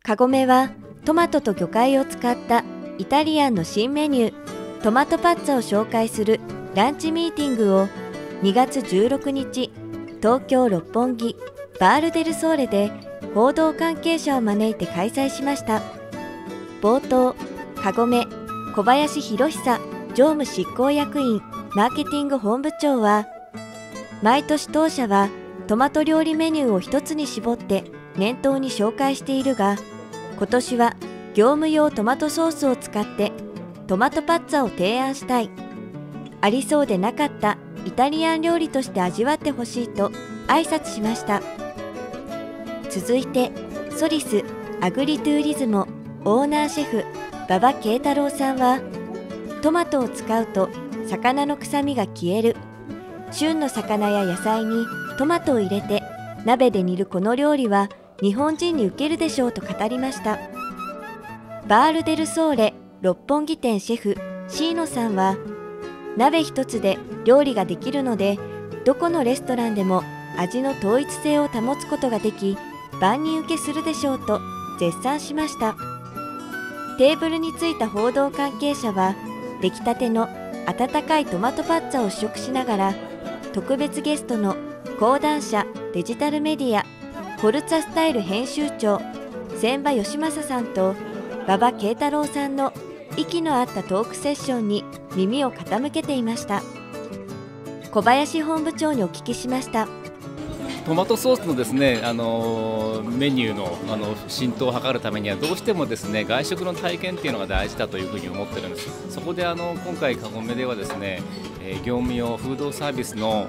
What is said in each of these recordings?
カゴメはトマトと魚介を使ったイタリアンの新メニュートマトパッツァを紹介するランチミーティングを2月16日東京六本木バールデルソーレで報道関係者を招いて開催しました。冒頭、カゴメ小林博久常務執行役員マーケティング本部長は、毎年当社はトマト料理メニューを一つに絞って念頭に紹介しているが、今年は業務用トマトソースを使ってトマトパッツァを提案したい。ありそうでなかったイタリアン料理として味わってほしいと挨拶しました。続いてソリスアグリトゥーリズモオーナーシェフ馬場慶太郎さんは、トマトを使うと魚の臭みが消える。旬の魚や野菜にトマトを入れて鍋で煮るこの料理は日本人に受けるでしょうと語りました。バールデルソーレ六本木店シェフシーノさんは、鍋一つで料理ができるのでどこのレストランでも味の統一性を保つことができ万人受けするでしょうと絶賛しました。テーブルについた報道関係者は、出来たての温かいトマトパッツァを試食しながら、特別ゲストの講談社デジタルメディアフォルツァスタイル編集長千葉義正さんと馬場慶太郎さんの息の合ったトークセッションに耳を傾けていました。小林本部長にお聞きしました。 トマトソースのですね、メニューの、浸透を図るためにはどうしてもですね、外食の体験っていうのが大事だというふうに思ってるんです。そこで今回カゴメではですね、業務用フードサービスの、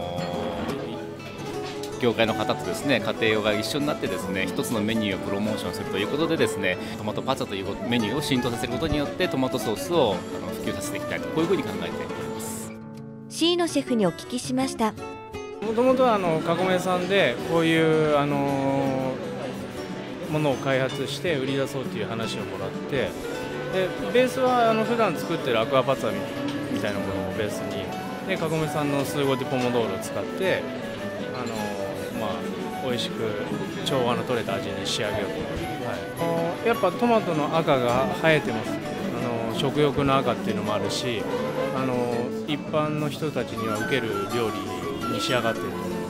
業界の方とですね、家庭用が一緒になってですね、一つのメニューをプロモーションするということでですね、トマトパッツァというメニューを浸透させることによってトマトソースを普及させていきたいと、こういうふうに考えております。 椎野シェフにお聞きしました。 もともとカゴメさんでこういうものを開発して売り出そうという話をもらって、でベースは普段作ってるアクアパッツァみたいなものをベースに、でカゴメさんのスーゴディポモドーロを使って美味しく調和の取れた味に仕上げようと思います。やっぱトマトの赤が映えてます。食欲の赤っていうのもあるし、一般の人たちには受ける料理に仕上がっていると思います。